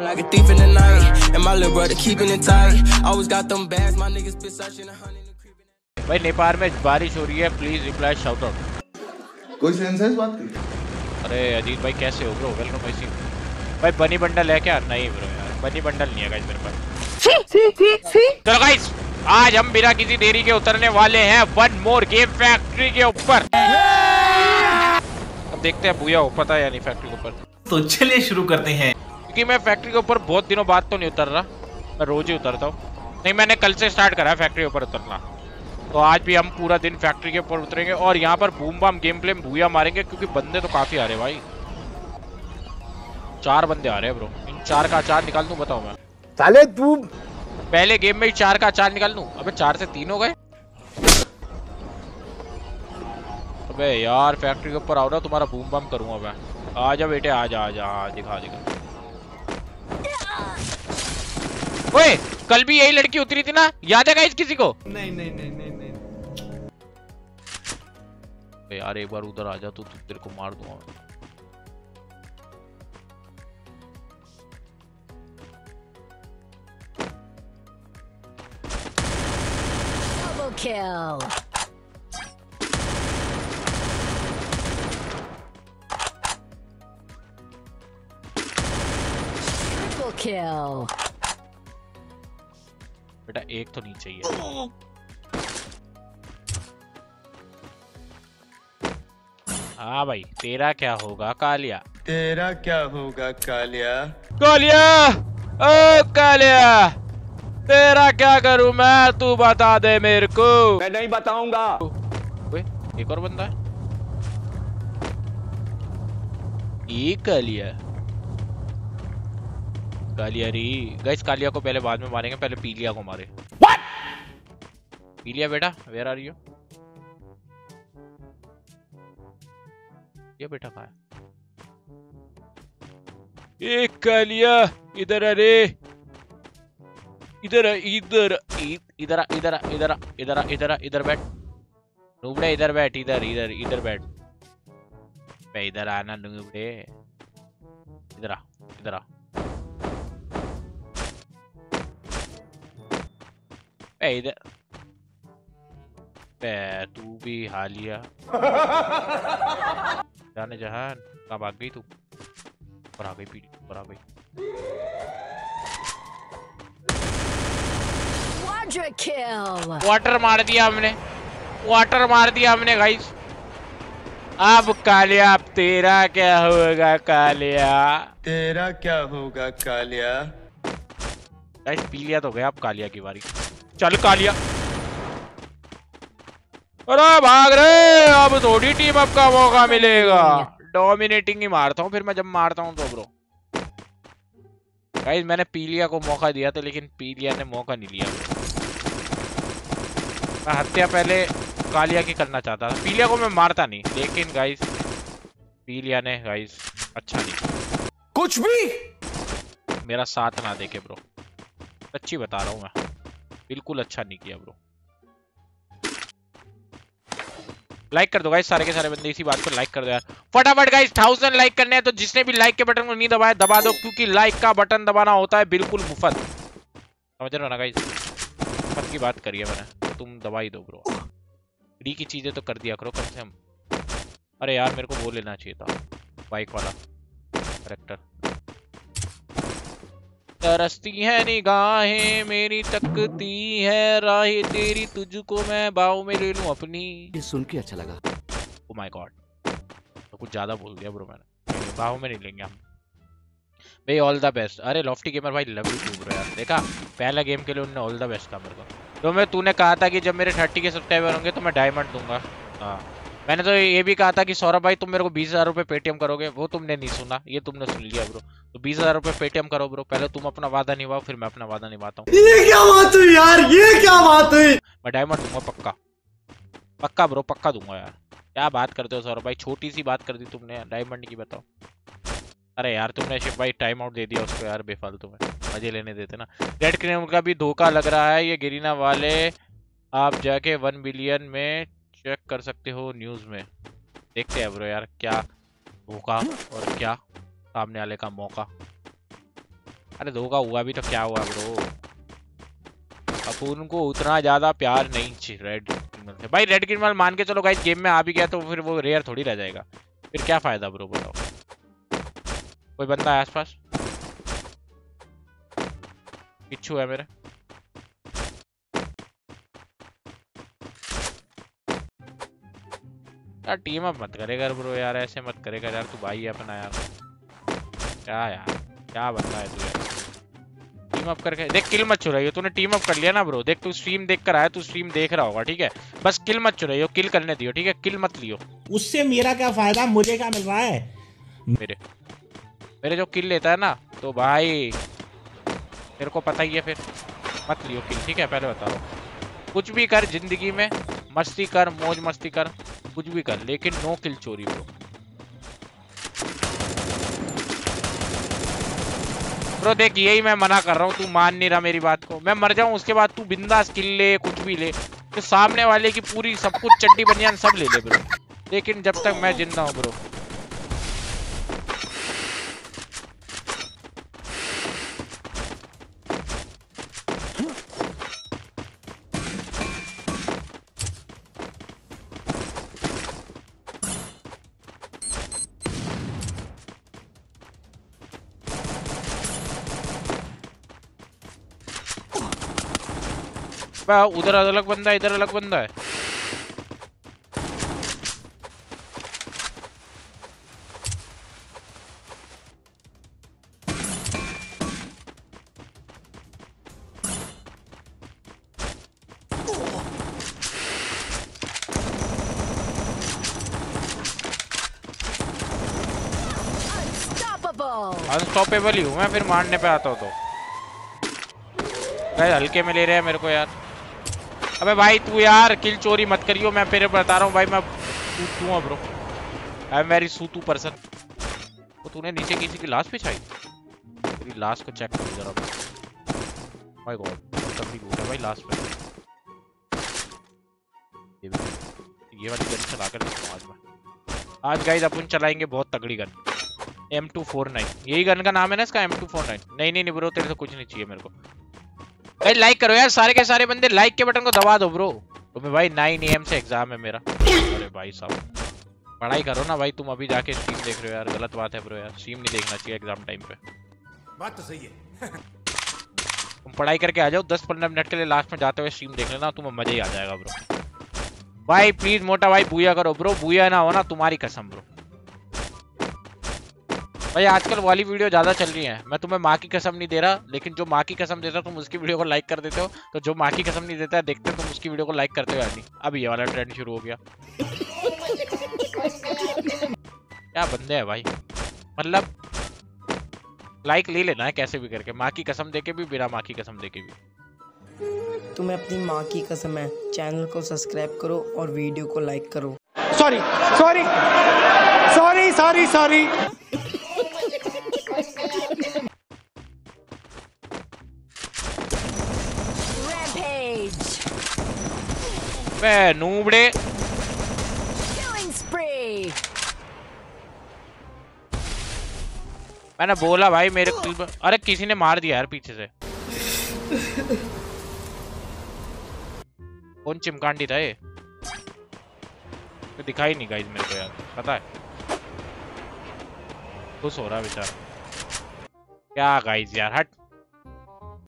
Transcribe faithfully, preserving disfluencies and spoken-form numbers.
like a thief in the night, and my little brother keeping it tight. Always got them bags, my niggas been searching a hundred and creeping. भाई नेपाल में बारिश हो रही है, please reply shout out. कोई sense है इस बात की? अरे अजीत भाई कैसे हो ब्रो, वेलकम भाई सी। भाई बनी बंडल है क्या? नहीं ब्रो यार, बनी बंडल नहीं है गाइस मेरे पास। चलो गाइस, आज हम बिना किसी देरी के उतरने वाले हैं वन मोर गेम फैक्ट्री के ऊपर। अब देखते हैं भूया हो पता है या नहीं फैक्ट्री के ऊपर। तो चलिए शुरू करते हैं। क्योंकि मैं फैक्ट्री के ऊपर बहुत दिनों बाद तो नहीं उतर रहा, मैं रोज ही उतरता हूँ। नहीं, मैंने कल से स्टार्ट करा है फैक्ट्री के ऊपर उतरना, तो आज भी हम पूरा दिन फैक्ट्री के ऊपर उतरेंगे और यहाँ पर बूम बाम गेम प्ले में भूया मारेंगे, क्योंकि बंदे तो काफी आ रहे भाई। चार बंदे आ रहे हैं ब्रो, इन चार का अचार निकाल दूं बताओ मैं? साले तू पहले गेम में ही चार का अचार निकाल दूं? अबे चार से तीन हो गए। अबे यार फैक्ट्री के ऊपर आओ ना, तुम्हारा बूम बाम करूंगा मैं। आजा बेटे आजा आजा, दिखा दिखा। ओए कल भी यही लड़की उतरी थी ना, याद है गाइस किसी को? नहीं नहीं नहीं नहीं नहीं यार एक बार उधर आ जा तो तू, तेरे को मार दूंगा। Double kill. Triple kill. बेटा एक तो नहीं चाहिए। हाँ भाई, तेरा क्या होगा कालिया? तेरा क्या होगा कालिया? कालिया, ओ कालिया, तेरा क्या करूं मैं, तू बता दे मेरे को। मैं नहीं बताऊंगा। ओए एक और बंदा है। ये कालिया, कालिया री। गाइस कालिया को पहले बाद में मारेंगे, पहले पीलिया को मारे। What? पीलिया बेटा वेयर आर यू? ये बेटा कहाँ है? ये कालिया इधर अरे, इधर इधर इधर इधर इधर इधर इधर इधर बैठ नूबड़े, इधर बैठ, इधर इधर इधर बैठ। मैं इधर आना नूबड़े, इधर आ इधर आ। इधर तू भी हालिया जाने जहान, कहाँ भाग गई तू? और आ गई पीली, और आ गई। वाटर मार दिया हमने, वाटर मार दिया हमने गाइस। अब कालिया, अब तेरा क्या होगा कालिया? तेरा क्या होगा कालिया? गाइस पीलिया तो गया, अब कालिया की बारी। चल कालिया, अरे भाग रहे, अब थोड़ी टीम अप का मौका मिलेगा। डोमिनेटिंग ही मारता हूँ फिर मैं जब मारता हूँ तो ब्रो। गाइस मैंने पीलिया को मौका दिया था, लेकिन पीलिया ने मौका नहीं लिया। मैं हत्या पहले कालिया की करना चाहता था, पीलिया को मैं मारता नहीं, लेकिन गाइस पीलिया ने गाइस अच्छा नहीं, कुछ भी मेरा साथ ना देके ब्रो, सच्ची बता रहा हूँ मैं, बिल्कुल अच्छा नहीं किया ब्रो। लाइक कर दो गाइस, सारे के सारे बंदे इसी बात को लाइक कर दो यार फटाफट गाइस। थाउजेंड लाइक करने हैं, तो जिसने भी लाइक के बटन को नहीं दबाया दबा दो, क्योंकि लाइक का बटन दबाना होता है बिल्कुल मुफ्त, समझ रहे हो ना गाइस? मुफ्त की बात करिए मैंने, तो तुम दबा ही दो ब्रो। फ्री की चीजें तो कर दिया करो कम से कम। अरे यार मेरे को वो लेना चाहिए था, बाइक वाला कैरेक्टर। तरसती है निगाहें मेरी, तकती है राहें तेरी, तुझको मैं बाहों में ले लूं अपनी। ये सुन के अच्छा लगा। ओ माय गॉड, तो कुछ ज्यादा बोल दिया ब्रो मैंने। बाहों में नहीं लेंगे हम भाई। All the best. अरे लॉफ्टी गेमर भाई लव यू टू ब्रो यार। देखा पहला गेम के लिए उन्होंने ऑल द बेस्ट कहा मेरे को। तो मैं तूने कहा था कि जब मेरे थर्टी के सब्सक्राइबर होंगे तो मैं डायमंड दूंगा। हाँ मैंने तो ये भी कहा था कि सौरभ भाई तुम मेरे को बीस हजार रुपए पेटीएम करोगे, वो तुमने नहीं सुना, ये तुमने सुन लिया ब्रो। तो बीस हजार रुपए पेटीएम करो ब्रो, पहले तुम अपना वादा निभाओ फिर मैं अपना वादा निभाता हूँ। ये क्या बात हुई यार, ये क्या बात हुई? मैं डायमंड दूंगा पक्का, पक्का ब्रो पक्का दूंगा यार। क्या बात करते हो सौरभ भाई, छोटी सी बात कर दी तुमने डायमंड की, बताओ। अरे यार तुमने शिव भाई टाइम आउट दे दिया उसको यार, बेफालतू में मजे लेने देते ना। रेड क्रीम का भी धोखा लग रहा है ये गिरीना वाले, आप जाके वन बिलियन में चेक कर सकते हो न्यूज में। देखते हैं ब्रो यार क्या धोखा और क्या सामने वाले का मौका। अरे धोखा हुआ भी तो क्या हुआ ब्रो, अपन को उतना ज्यादा प्यार नहीं चाहिए रेड क्रिमिनल से भाई। रेड क्रिमिनल मान के चलो गाइस गेम में आ भी गया तो फिर वो रेयर थोड़ी रह जाएगा, फिर क्या फायदा ब्रो बताओ। कोई बंदा है आसपास, पिच्छू है मेरे। यार टीम अप मत करेगा ब्रो यार, ऐसे मत करेगा यार, तू भाई है अपना यार। क्या यार क्या बंदा है तू यार, टीम अप करके देख, किल मत चुराइयो। तूने टीम अप कर लिया ना ब्रो, देख तू स्ट्रीम देख कर आया, तू स्ट्रीम देख रहा होगा ठीक है, बस किल मत चुराइयो, किल करने दियो ठीक है, किल मत लियो। उससे मेरा क्या फायदा, मुझे क्या मिल रहा है। मेरे मेरे जो किल लेता है ना तो भाई तेरे को पता ही है, फिर मत लियो किल ठीक है। पहले बता रहा हूँ, कुछ भी कर जिंदगी में, मस्ती कर, मौज मस्ती कर, कुछ भी कर, लेकिन नो किल चोरी ब्रो। ब्रो देख यही मैं मना कर रहा हूँ, तू मान नहीं रहा मेरी बात को। मैं मर जाऊं उसके बाद तू बिंदास किल ले, कुछ भी ले, तो सामने वाले की पूरी सब कुछ चड्डी बनियान सब ले ले ब्रो, लेकिन जब तक मैं जिंदा हूँ ब्रो। उधर अलग बंदा है, इधर अलग बंदा है। अनस्टॉपेबल ही हूँ मैं, फिर मारने पे आता हूँ तो भाई हल्के में ले रहे हैं मेरे को यार। अबे भाई तू यार किल चोरी मत करियो, मैं फिर बता रहा हूँ भाई, मैं सूतू हूँ ब्रो, आई एम वेरी सूतू पर्सन। तो तूने नीचे किसी की लाश बिछाई, तेरी लाश को चेक करो जरा। माय गॉड तभी लूट है भाई लाश पे। ये, ये वाली गन चला कर देखता हूँ आज मैं। आज गाइस अपन चलाएंगे बहुत तगड़ी gun, M two four nine, यही गन का नाम है ना इसका, एम टू फोर नाइन। नहीं नहीं नहीं ब्रो तेरे से कुछ नहीं चाहिए मेरे को। भाई लाइक करो यार, सारे के सारे बंदे लाइक के बटन को दबा दो ब्रो। तुम्हें भाई नाइन ए एम से एग्जाम है मेरा। अरे भाई साहब पढ़ाई करो ना भाई, तुम अभी जाके स्ट्रीम देख रहे हो यार, गलत बात है ब्रो यार, स्ट्रीम नहीं देखना चाहिए एग्जाम टाइम पे। बात तो सही है। तुम पढ़ाई करके आ जाओ, दस पंद्रह मिनट के लिए लास्ट में जाते हुए स्ट्रीम देख लेना, तुम्हें मजा ही आ जाएगा ब्रो। भाई प्लीज मोटा भाई बूया करो ब्रो, बूया ना हो ना तुम्हारी कसम ब्रो। भाई आजकल वाली वीडियो ज्यादा चल रही है, मैं तुम्हें माँ की कसम नहीं दे रहा, लेकिन जो माँ की कसम देता तुम उसकी वीडियो को लाइक कर देते हो, तो जो माँ की कसम नहीं देता है देखते तुम उसकी वीडियो को लाइक करते हो या नहीं। अब ये वाला ट्रेंड शुरू हो गया। क्या बंदे हैं भाई, मतलब लाइक ले लेना है कैसे भी करके, माँ की कसम देके भी, बिना माँ की कसम देके भी। तुम्हें अपनी माँ की कसम है, चैनल को सब्सक्राइब करो और वीडियो को लाइक करो। Sorry sorry sorry sorry sorry Rampage. मैं नूबड़े Killing spree. मैंने बोला भाई मेरे को, अरे किसी ने मार दिया यार पीछे से। कौन चिमकांडी था ये, तो दिखाई नहीं गाइस मेरे को यार, पता है खुश हो रहा बेचारा। क्या गाइस यार हट।